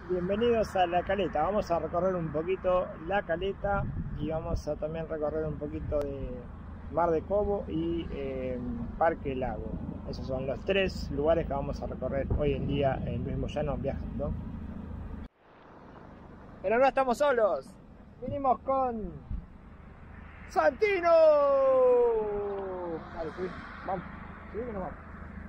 Bienvenidos a La Caleta. Vamos a recorrer un poquito La Caleta y vamos a también recorrer un poquito de Mar de Cobo y Parque Lago. Esos son los tres lugares que vamos a recorrer hoy en día en Luis Moyano viajando. Pero no estamos solos. Vinimos con Santino. Vale, sí, vamos. Sí, no vamos.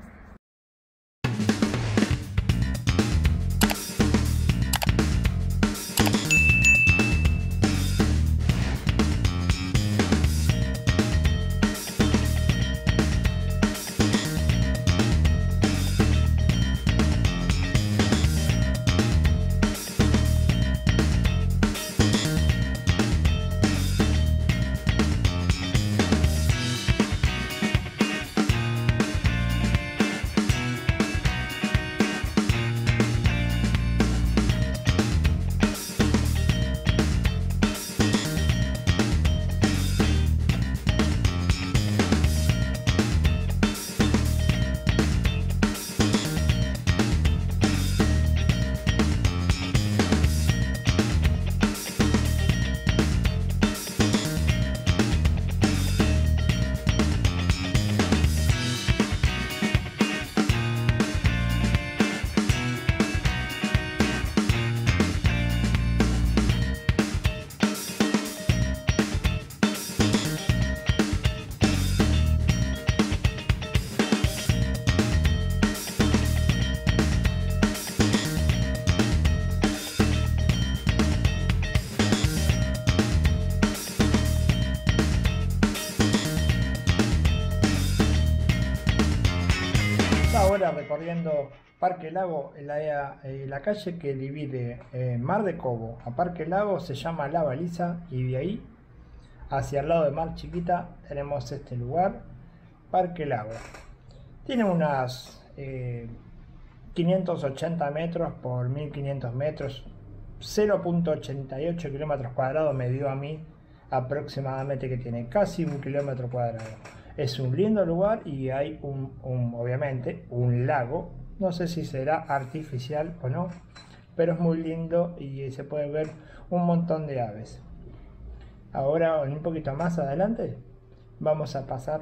Ahora recorriendo Parque Lago, la calle que divide Mar de Cobo a Parque Lago se llama La Baliza, y de ahí hacia el lado de Mar Chiquita tenemos este lugar, Parque Lago. Tiene unas 580 metros por 1500 metros, 0.88 kilómetros cuadrados me dio a mí aproximadamente, que tiene casi 1 kilómetro cuadrado. Es un lindo lugar y hay obviamente un lago, no sé si será artificial o no, pero es muy lindo y se puede ver un montón de aves. Ahora, un poquito más adelante, vamos a pasar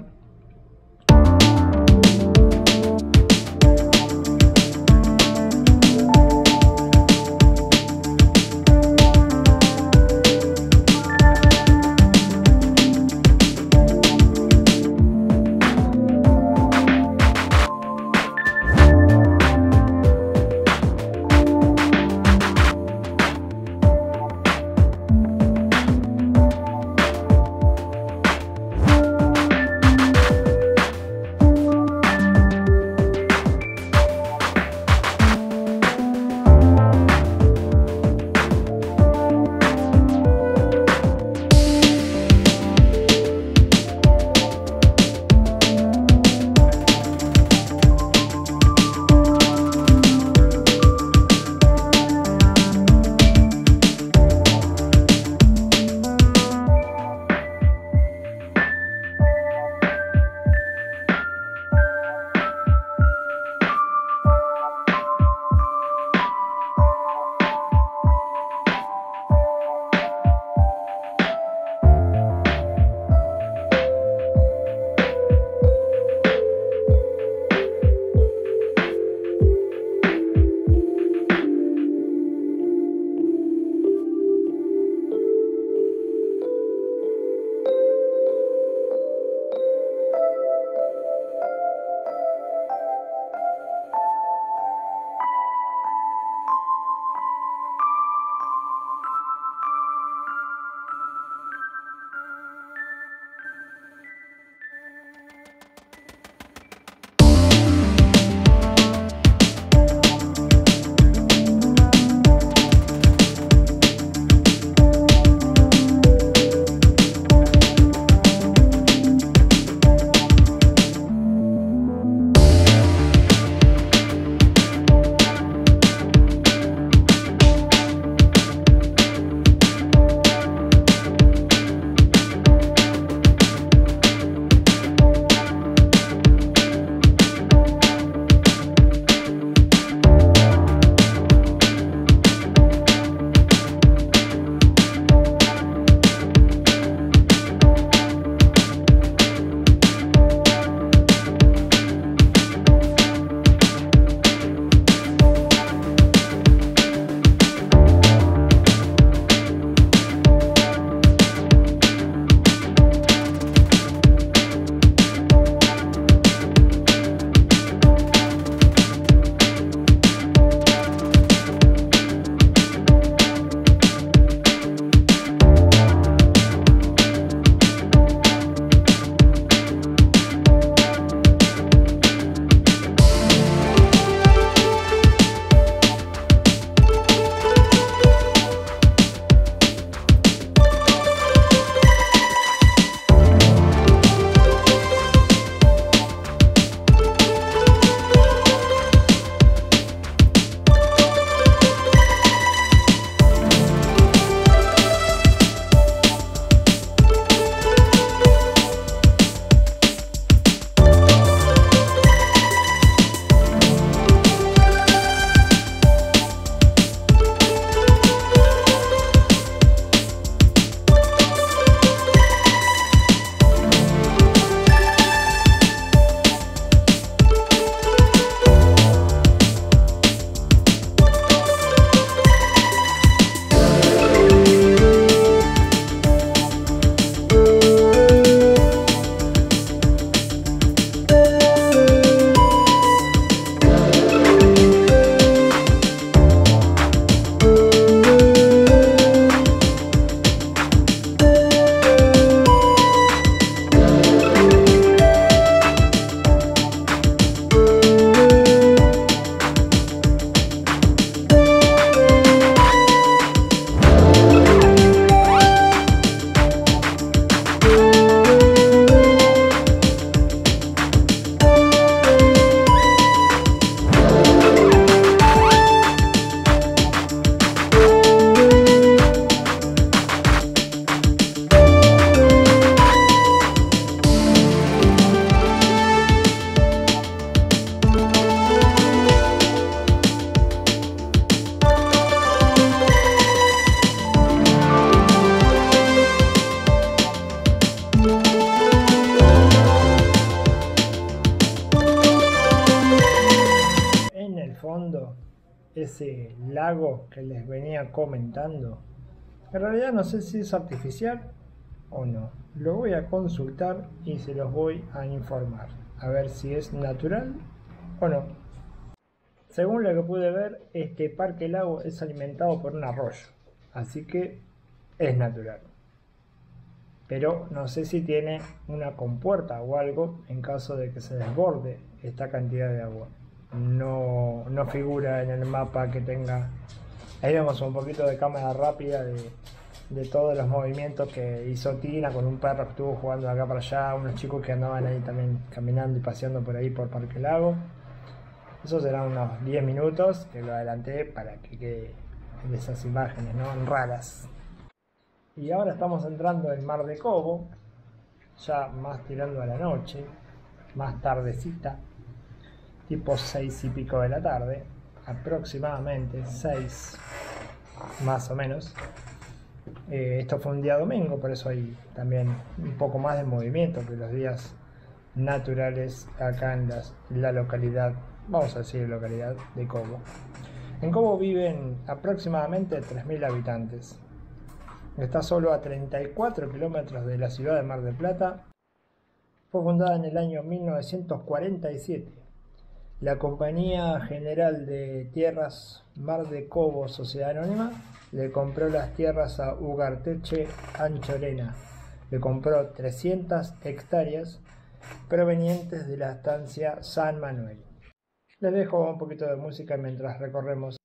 ese lago que les venía comentando. En realidad no sé si es artificial o no. Lo voy a consultar y se los voy a informar. A ver si es natural o no. Según lo que pude ver, este parque lago es alimentado por un arroyo. Así que es natural. Pero no sé si tiene una compuerta o algo en caso de que se desborde esta cantidad de agua. No figura en el mapa que tenga. Ahí vemos un poquito de cámara rápida de todos los movimientos que hizo Tina con un perro que estuvo jugando de acá para allá, unos chicos que andaban ahí también caminando y paseando por ahí por Parque Lago. Eso serán unos 10 minutos que lo adelanté para que quede de esas imágenes, ¿no? Raras. Y ahora estamos entrando en Mar de Cobo, ya más tirando a la noche, más tardecita, tipo 6 y pico de la tarde, aproximadamente 6 más o menos. Esto fue un día domingo, por eso hay también un poco más de movimiento que los días naturales acá en la localidad, vamos a decir localidad de Cobo. En Cobo viven aproximadamente 3.000 habitantes. Está solo a 34 kilómetros de la ciudad de Mar del Plata. Fue fundada en el año 1947. La Compañía General de Tierras Mar de Cobo, Sociedad Anónima, le compró las tierras a Ugarteche Anchorena. Le compró 300 hectáreas provenientes de la estancia San Manuel. Les dejo un poquito de música mientras recorremos.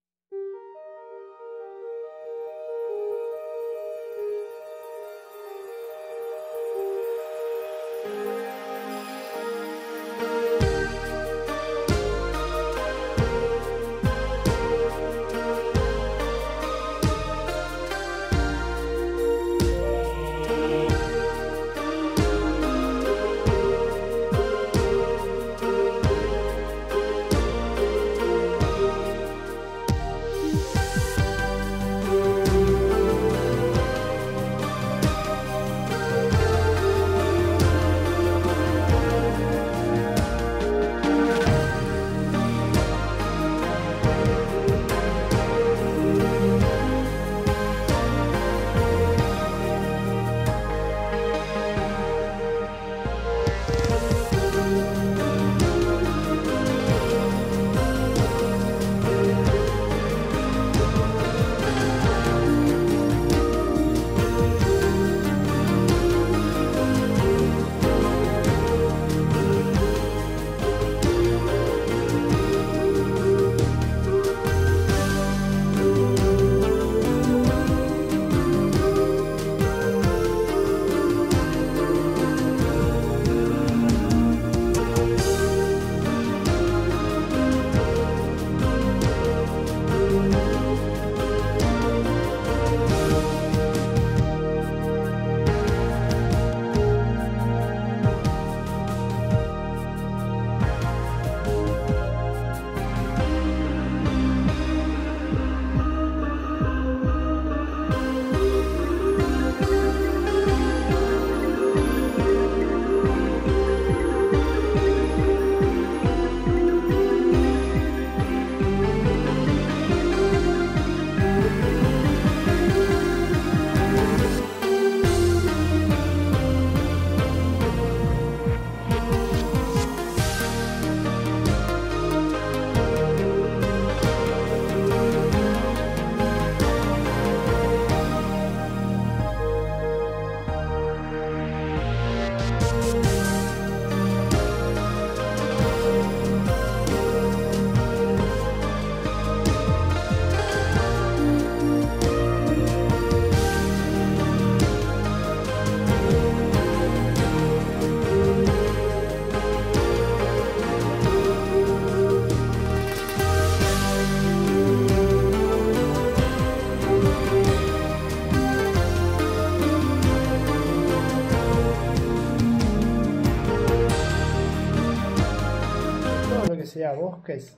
Sea bosques,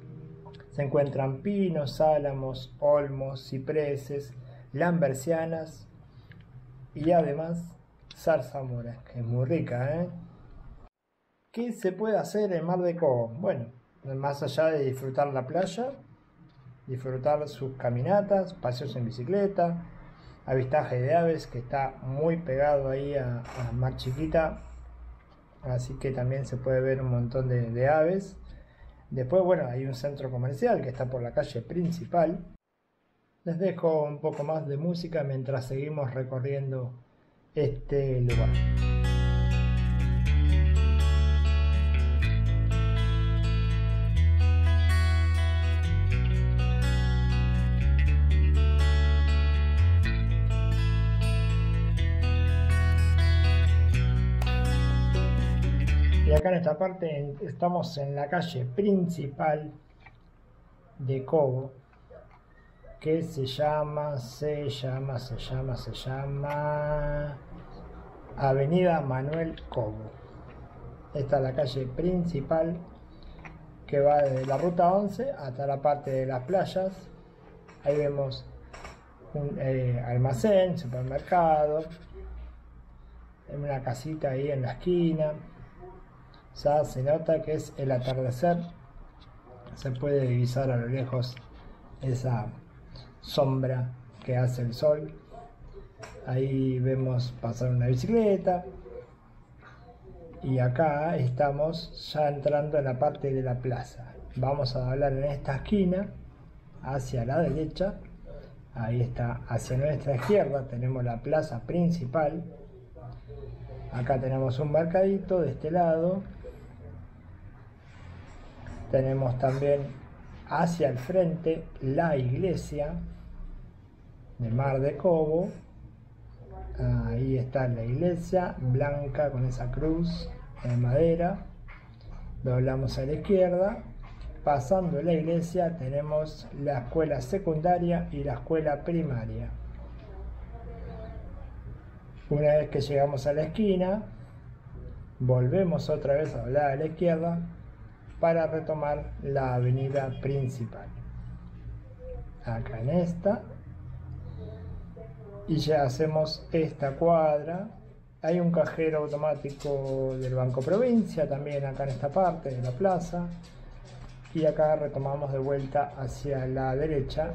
se encuentran pinos, álamos, olmos, cipreses, lambercianas y además zarzamora, que es muy rica, ¿eh? ¿Qué se puede hacer en Mar de Cobo? Bueno, más allá de disfrutar la playa, disfrutar sus caminatas, paseos en bicicleta, avistaje de aves, que está muy pegado ahí a Mar Chiquita, así que también se puede ver un montón de aves. Después, bueno, hay un centro comercial que está por la calle principal. Les dejo un poco más de música mientras seguimos recorriendo este lugar. Y acá en esta parte estamos en la calle principal de Cobo, que se llama Avenida Manuel Cobo. Esta es la calle principal que va desde la ruta 11 hasta la parte de las playas. Ahí vemos un almacén, supermercado, una casita ahí en la esquina. Ya se nota que es el atardecer, se puede divisar a lo lejos esa sombra que hace el sol. Ahí vemos pasar una bicicleta y acá estamos ya entrando en la parte de la plaza. Vamos a hablar en esta esquina hacia la derecha. Ahí está, hacia nuestra izquierda tenemos la plaza principal. Acá tenemos un mercadito de este lado. Tenemos también hacia el frente la iglesia de Mar de Cobo. Ahí está la iglesia blanca con esa cruz de madera. Doblamos a la izquierda. Pasando la iglesia tenemos la escuela secundaria y la escuela primaria. Una vez que llegamos a la esquina, volvemos otra vez a doblar a la izquierda para retomar la avenida principal. Acá en esta. Y ya hacemos esta cuadra. Hay un cajero automático del Banco Provincia también acá en esta parte de la plaza. Y acá retomamos de vuelta hacia la derecha.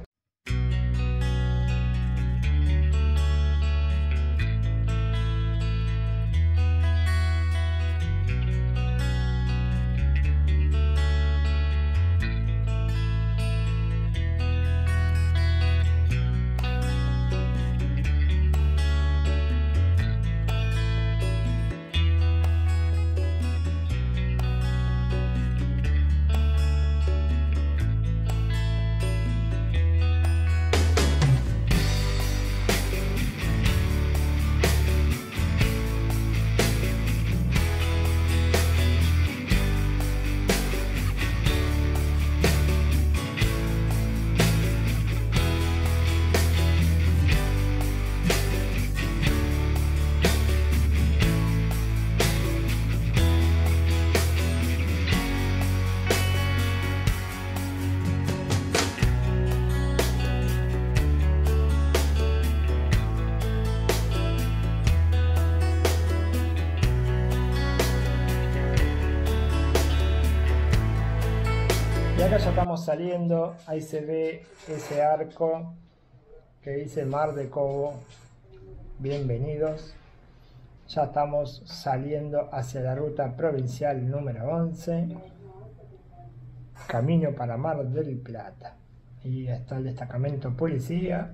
Y acá ya estamos saliendo, ahí se ve ese arco que dice Mar de Cobo. Bienvenidos. Ya estamos saliendo hacia la ruta provincial número 11, camino para Mar del Plata. Y está el destacamento policía.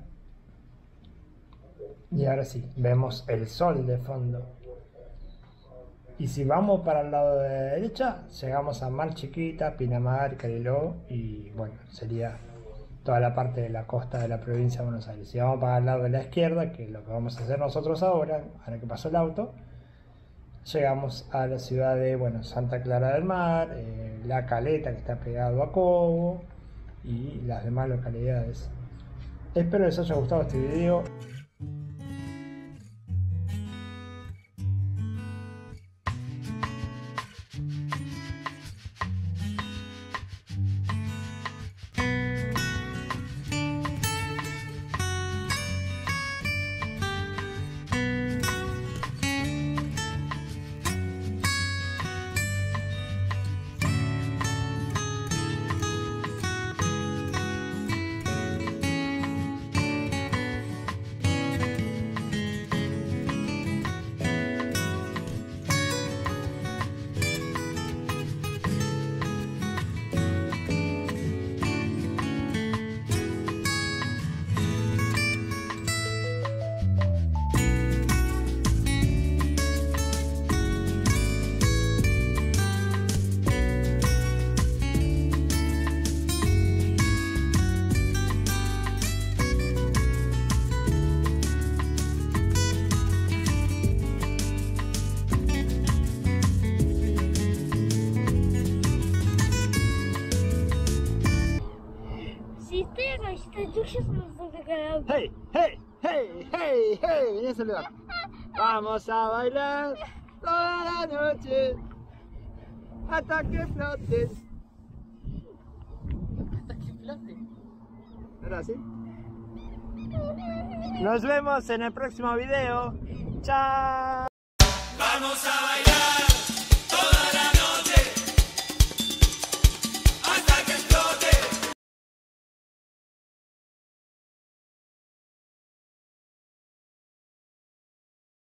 Y ahora sí, vemos el sol de fondo. Y si vamos para el lado de la derecha, llegamos a Mar Chiquita, Pinamar, Cariló y bueno, sería toda la parte de la costa de la provincia de Buenos Aires. Si vamos para el lado de la izquierda, que es lo que vamos a hacer nosotros ahora que pasó el auto, llegamos a la ciudad de Santa Clara del Mar, La Caleta, que está pegado a Cobo, y las demás localidades. Espero les haya gustado este video. Hey, hey, hey, hey, hey, vení a saludar. Vamos a bailar toda la noche hasta que flote. Hasta que flote. ¿Ahora sí? Nos vemos en el próximo video. Chao. Vamos a bailar.